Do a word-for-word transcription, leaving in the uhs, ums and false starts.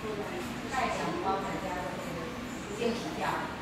太阳光大家都是一定洗掉。